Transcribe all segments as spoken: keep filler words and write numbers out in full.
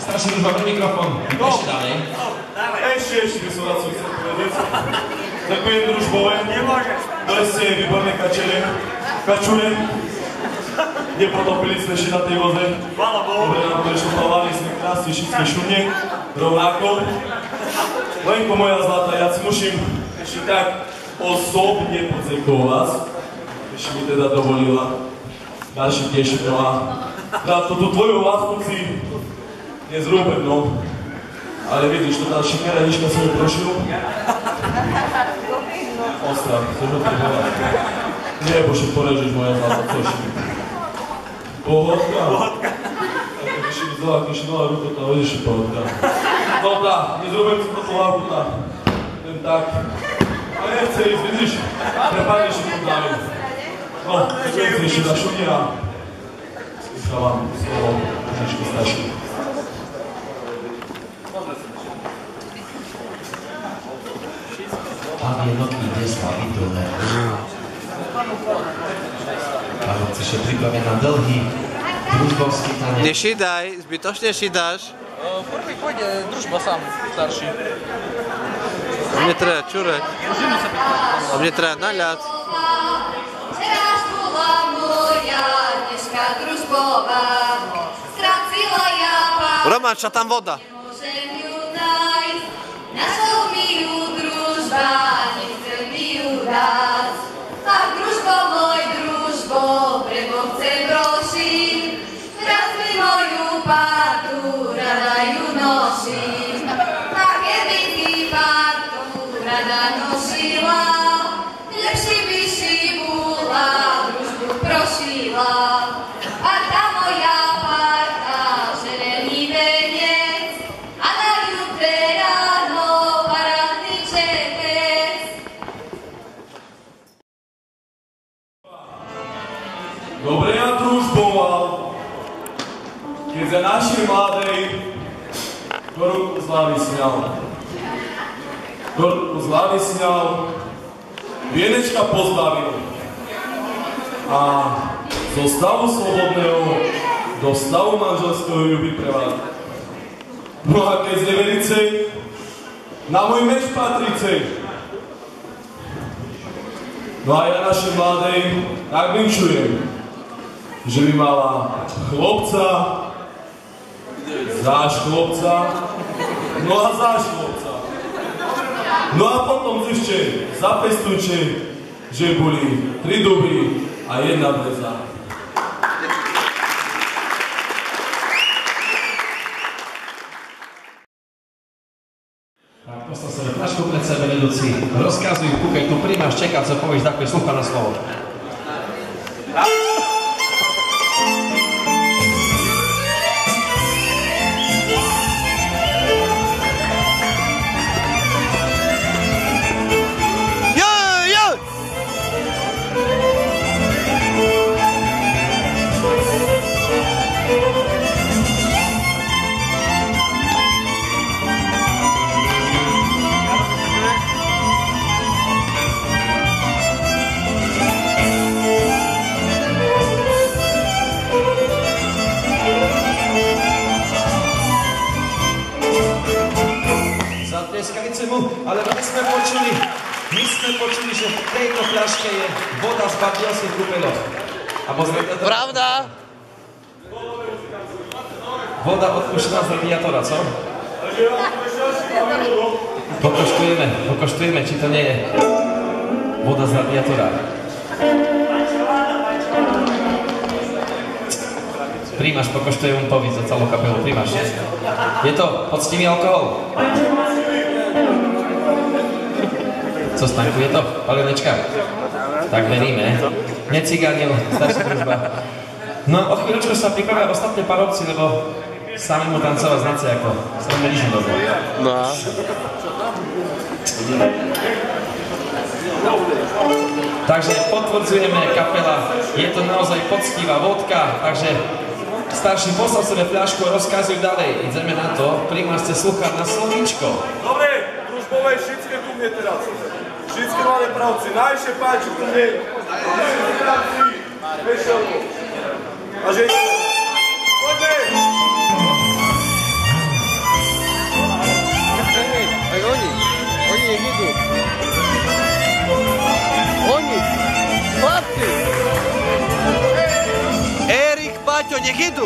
Starší družba pre mikrofón. Ešte ďalej. Ešte, ešte by som rád som chcel povedať. Ďakujem družbové, ktoré ste výborné kačele, kačule. Nepotopili sme ešte na tej voze. Dobre nám to ešte plavali, sme krásne všetké šumne, rovnako. Lenko moja zlatá, ja si musím ešte tak osobne poďakovať vás. Ešte mi teda dovolila ďalší tiež, no a na túto tvoju lásku si nezrúbem, no. Ale vidíš, to tá šikera-nička som ju prošil. Ostav, chceš ho prihovať? Nie, bože, porežeš moja zlatá, chceš. Pohodka? Pohodka. Když mi zlá, když nová rukota, vidíš, pohodka. No tá, nezrúbem si toto lákuta. Len tak. A nechce ísť, vidíš? Prepadneš si tu dáme. No, chcem si ešte zašutia. Skúšavam slovo, trošičku stačí. Tam jednotný desla, vidole. Pavel ešte pripravený na dlhý družbovský tanec. Nešidaj, zbytočne šidáš. Prvý pôjde družba sám, starší. A mne treba čurať. A mne treba naľať. Teraz bola moja dneska družbová, stracila ja pár. Roman, čo tam voda? Nemôžem ju nájsť, našol mi ju družba, nechcem mi ju dať. Ach, družbo môj, družbo, prebo chcem rošiť, raz mi moju partu, rada ju noším. Ach, keby ty partu rada nošila, lepší by si bola, družbu prošila. A tá moja parta, želený venec, a na jutre ráno parádny čepec. Dobre ja družboval, keď za našej mladej korunku z hlavy sňal. Korunku z hlavy sňal, vienečka pozbavil. A zo stavu slobodného do stavu manželského ju vyprevádzal. No a keď z neverice na môj meč patricej. No a ja našej mladej tak vinčujem, že by mala chlopca, záš chlopca, no a záš chlopca. No a potom ešte zapestujte, že boli tri duby a jedna breza. Tak, postav sa flašku pred sebe, vedúci. Rozkazujú, kúkaj, tu príjmaš, čekať, co povieš, takové slucha na slovo. Ale my sme počuli, my sme počuli, že v tejto fľaške je voda z bardielských kúpeľov. Pravda? Voda odpuštená z radiátora, co? Pokoštujeme, pokoštujeme, či to nie je voda z radiátora. Príjmaš, pokoštujem mu povíc za celú kapelu, príjmaš. Je to poctivý alkohol? Co stanku, je to palenečka? Tak veríme. Necigánil, starší družba. No o chvíľučku sa pripravia ostatné parovci, lebo sami mu tancovať znáte ako srmeližný dobu. No. Takže potvrdzujeme kapela, je to naozaj poctivá vodka, takže starší postav sebe fľašku a rozkazujú ďalej. Ideme na to, príjmašte sluchať na slovíčko. Dobre, družbové všetké tu mne teraz. Všetky mladé pravci, najšie páči tu mne. Všetky pravci, vešelko. A že... Poďme! nech idú.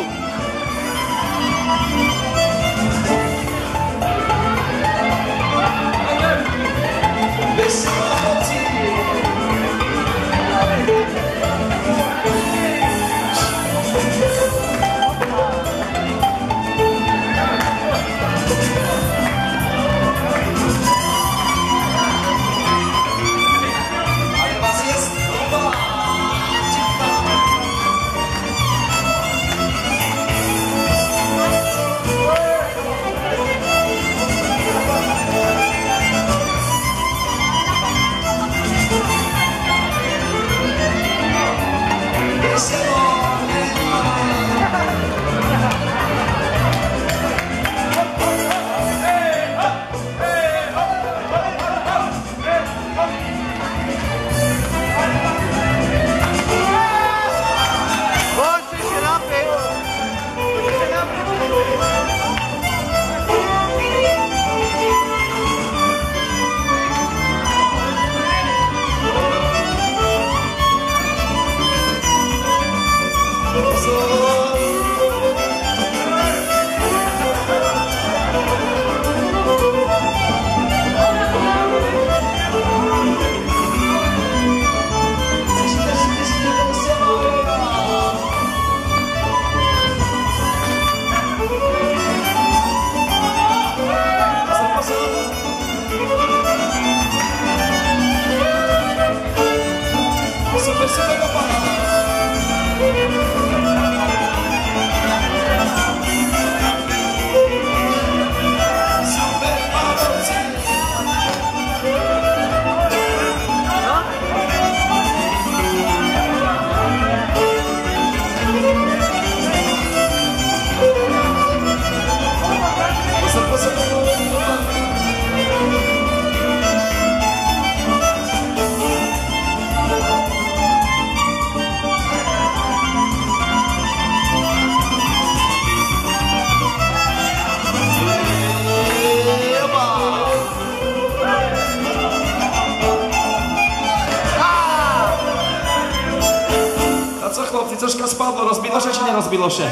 Troška spadlo, rozbilo sa či nerozbilo sa?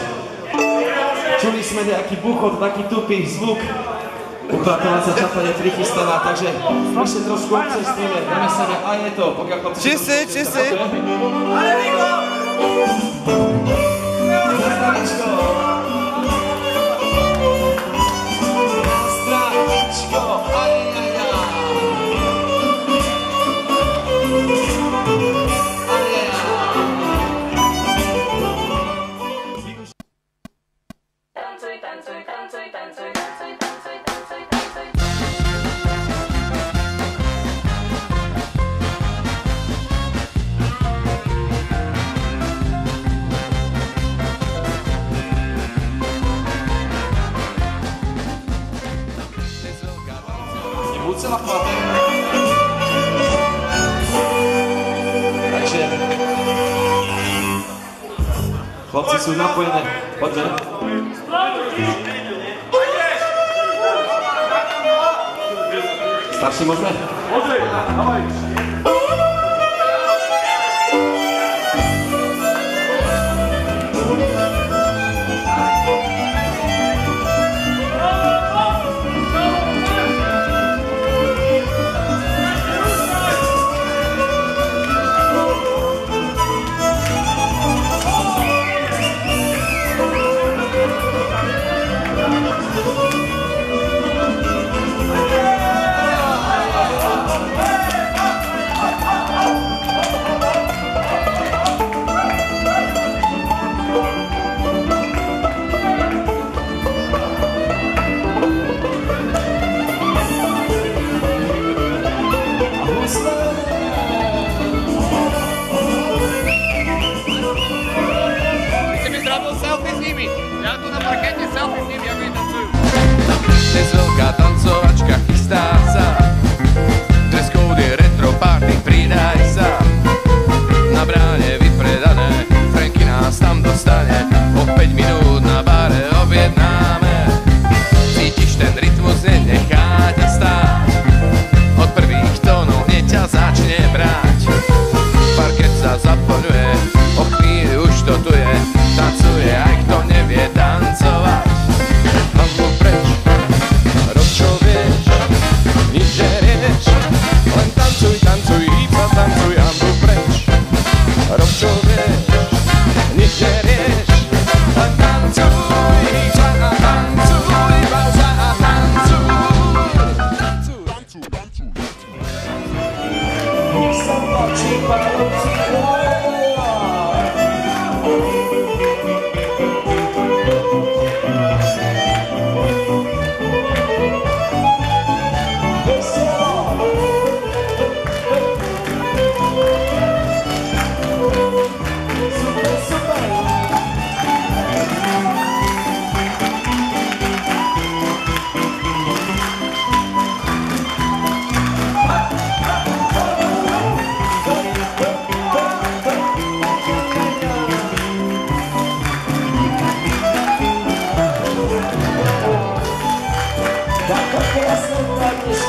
Čuli sme nejaký buchot, taký tupý zvuk. Upratovacia čapa je prichystaná, takže my sa trošku obcestíme, dáme sebe a je to, pokiaľ chlapci... Čistý, čistý! Ale Rigo! Zdravičko! Zdravičko! Ajajaja! Celá chváte. Takže chlapci sú napojené. Poďme. Starší môžeme? Môžeme, dávaj.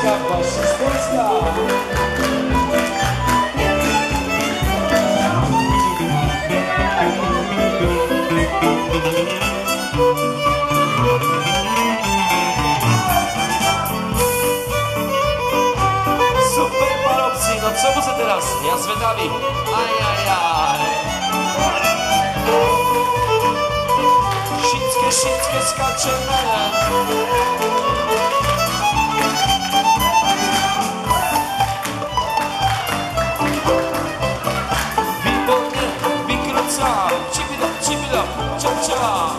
Laleczka wasza z Polska. Super parobcy, no co może teraz? Ja zvedavý. Ajajaj. Všetky, všetky skačeme. Výborně, vykrucá. Čipida, čipida, čap, čap.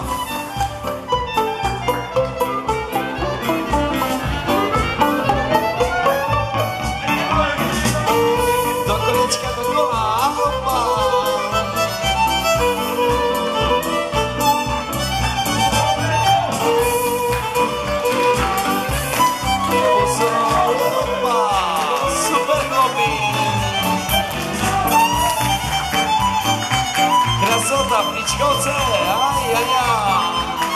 Pličko celé, aj, aj, aj.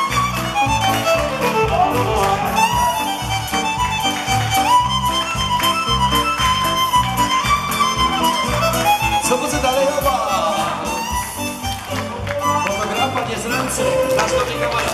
Co bude dalej oba? Fotografa nie z ręce, nasz nowy kamarat.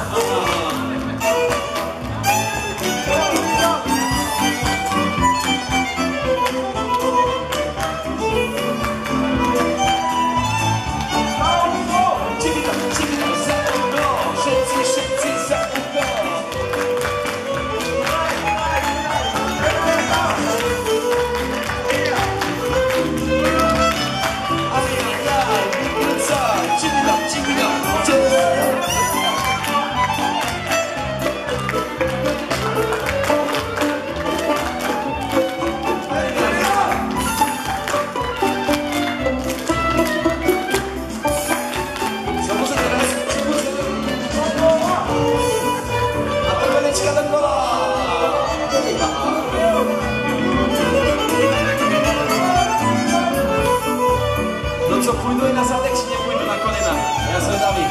Co půjdu i na zadek, či nepůjdu na kolena? Já zvedavý.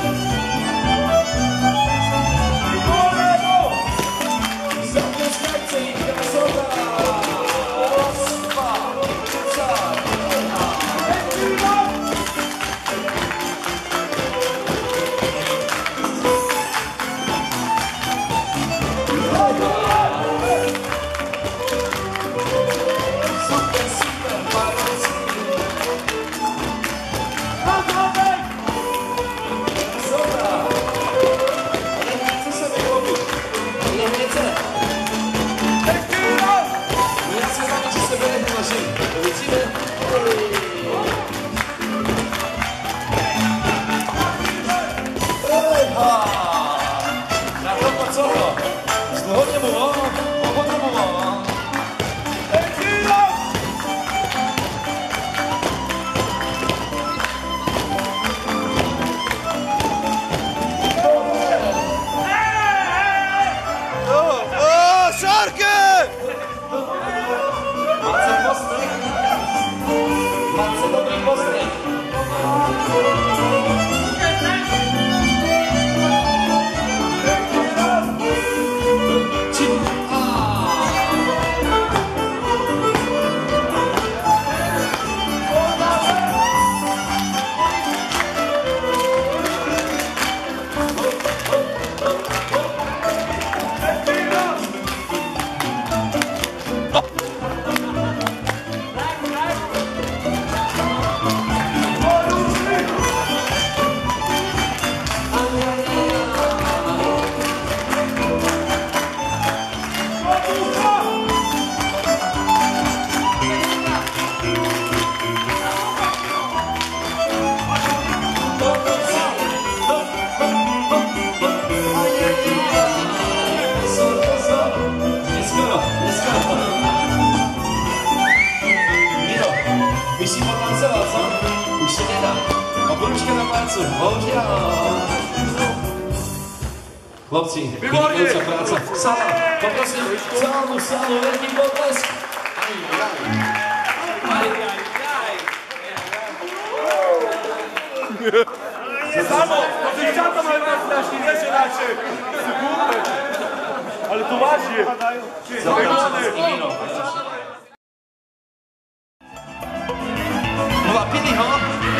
Započkajte jich, krasota! Ospa! Čeca! Super, super, parosy! Chłopci, wynikająca praca. Sala, poprosím celú sálu, veľký potlesk. Samo, to ty chciał to najważniejsze, nie się dacie. Ale Ale to vážne! Bola pili ho?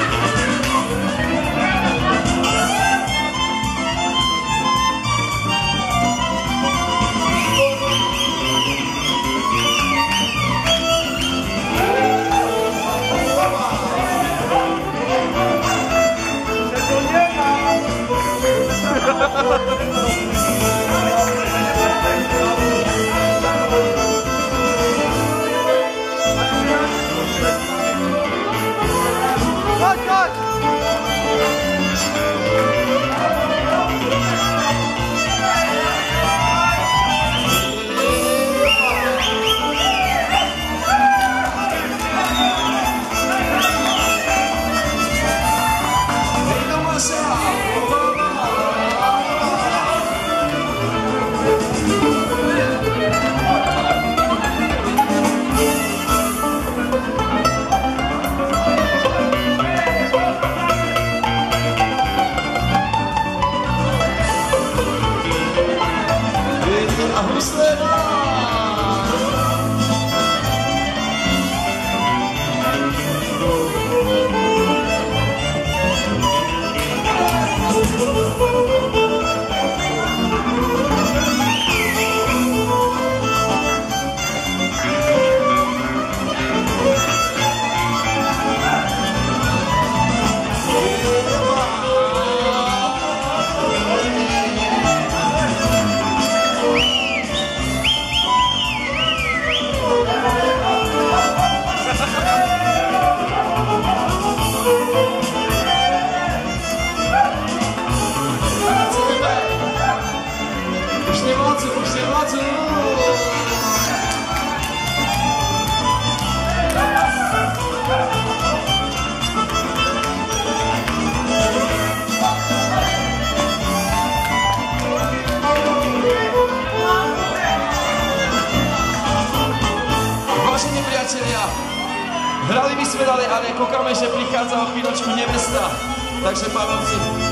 Hrali by sme ďalej, ale kokáme, že prichádza o chvíľočku nevesta. Takže pánovci,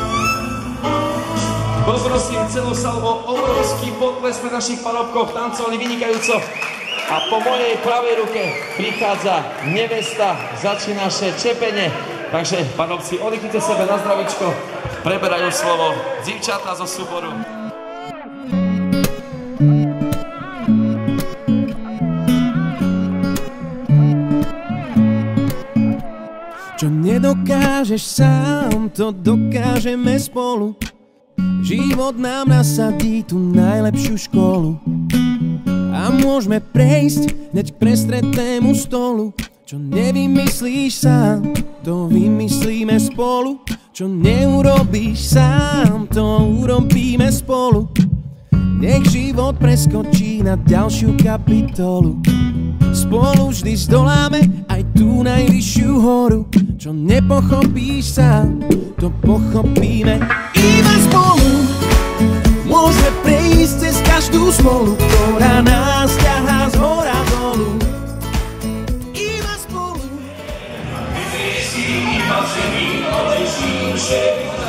poprosím celú salvu obrovský potles na našich parobkoch, tancovali vynikajúco. A po mojej pravej ruke prichádza nevesta, začína naše čepenie. Takže pánovci, oddychnite sebe na zdravičko, preberajú slovo dzivčatá zo súboru. Čo nedokážeš sám, to dokážeme spolu. Život nám nasadí tú najlepšiu školu. A môžeme prejsť hneď k prestretému stolu. Čo nevymyslíš sám, to vymyslíme spolu. Čo neurobíš sám, to urobíme spolu. Nech život preskočí na ďalšiu kapitolu. Spolu vždy zdoláme aj tú najvyššiu horu. Čo nepochopíš sám, to pochopíme. Iba spolu môžeme prejsť cez každú smolu, ktorá nás ťahá z hora dolu. Iba spolu. Iba zemi, odeším všetko.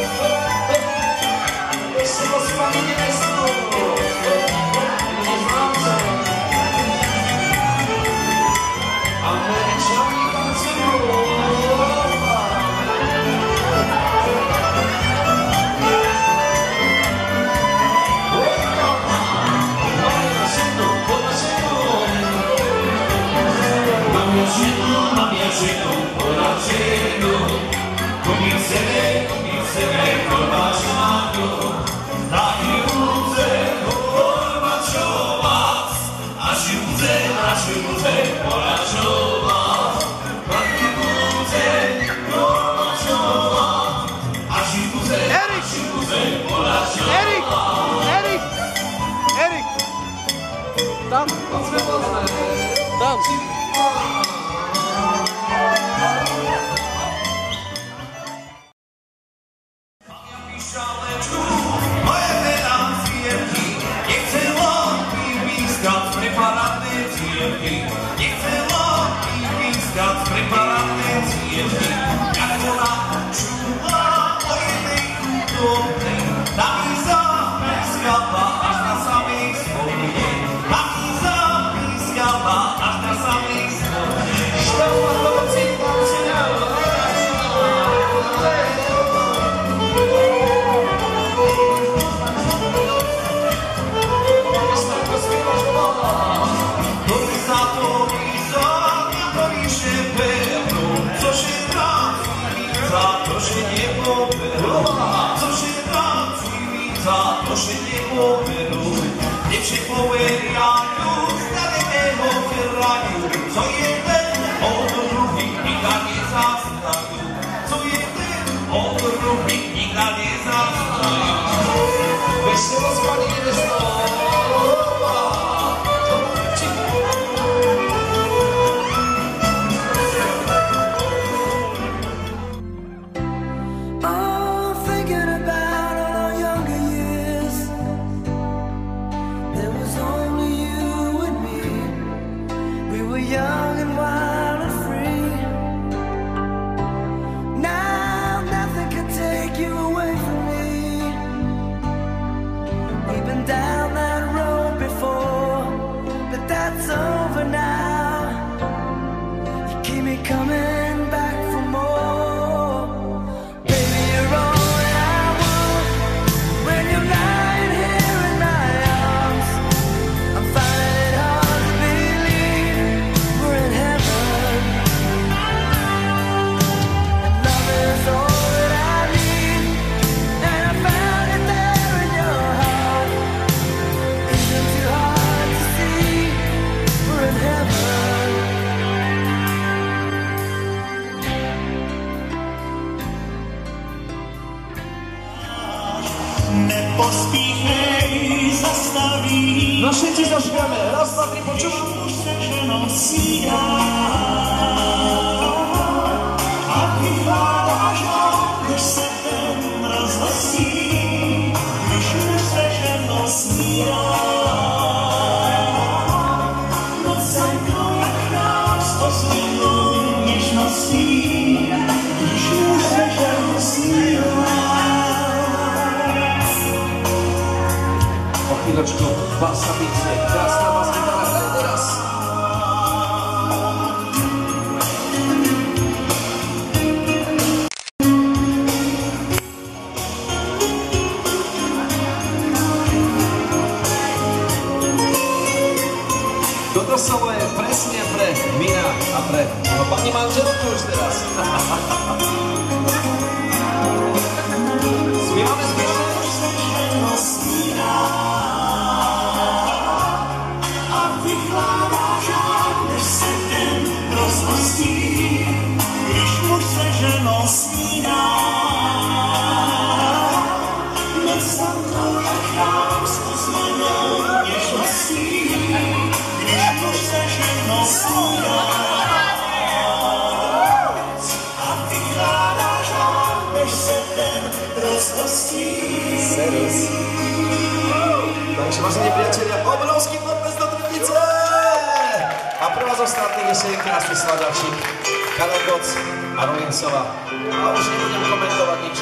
Som s vami nevestou. Tam. Tam. Tam ci powielają z dalekiego kraju, co jeden od drugi nigdy nie zastawił, co jeden od drugi nigdy nie zastawił. Wesoło spalimy słowa. Young and wild and free. Now nothing can take you away from me. We've been down that road before, but that's over now. You keep me coming back for more. Baby, you're all that I want. When you're lying here in my arms, I'm finding it hard to believe we're in heaven. And love is all that I need, and I found it there in your heart. Isn't too hard to see we're in heaven. Nepospíchej, zastaví. No všetci zašpiame, raz, dva, tri, počúvam. Už se ženo snídá. A ty hládáš ho, když se ten rozhlasí. Když už se ženo snídá. Noc za mnou jak nás osvětlou něžností. Když už se ženo snídá. O chvíľočku, basa bicie, krásna basa gitara, daj teraz. Toto slovo je presne pre Mina a pre no, pani manželku už teraz. Spívame spolu. Když muž se ženou snídá, noc za mnou jak chrám s ozvanou něžností. Když muž se ženou snídá, a ty hládáš ho, než se ten rozhostí. Serus. Takže vážení priatelia, obrovský podpes do Trnice! A pre vás ostatných je krásny sladačík, Karol Goc a Rolincová. A už nebudem komentovať nič.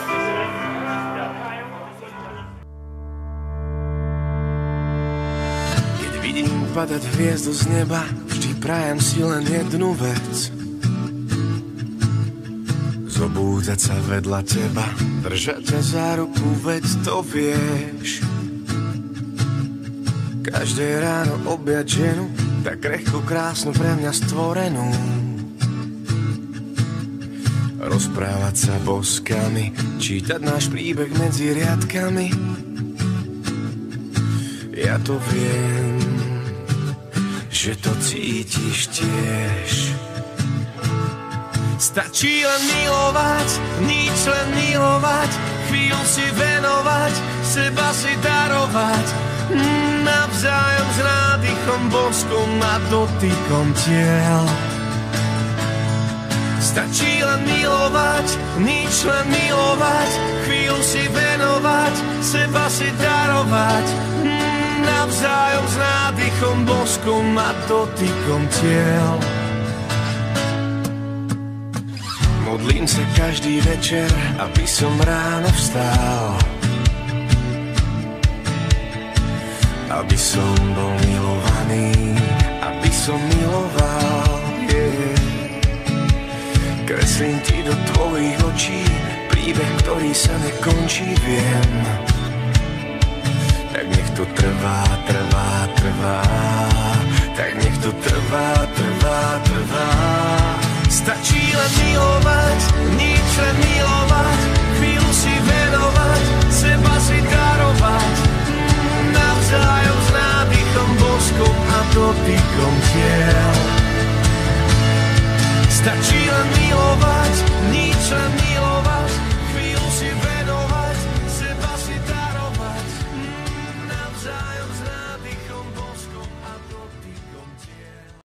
Keď vidím padať hviezdu z neba, vždy prajem si len jednu vec. Zobúdzať sa vedľa teba, držať ťa za ruku, veď to vieš. Každé ráno objať ženu, tak krehko krásnu pre mňa stvorenú. Rozprávať sa boskami, čítať náš príbeh medzi riadkami. Ja to viem, že to cítiš tiež. Stačí len milovať, nič len milovať, chvíľu si venovať, seba si darovať. Mm, navzájom s nádychom, boskom a dotykom tiel. Stačí len milovať, nič len milovať, chvíľu si venovať, seba si darovať. Mm, navzájom s nádychom, boskom a dotykom tiel. Modlím sa každý večer, aby som ráno vstál, aby som bol milovaný, aby som miloval, yeah. Kreslím ti do tvojich očí príbeh, ktorý sa nekončí, viem. Tak nech to trvá, trvá, trvá, tak nech to trvá, trvá, trvá. Stačí len milovať, nič len milovať, chvíľu si venovať, seba si darovať. Navzájom Stačí len milovať, nič len milovať.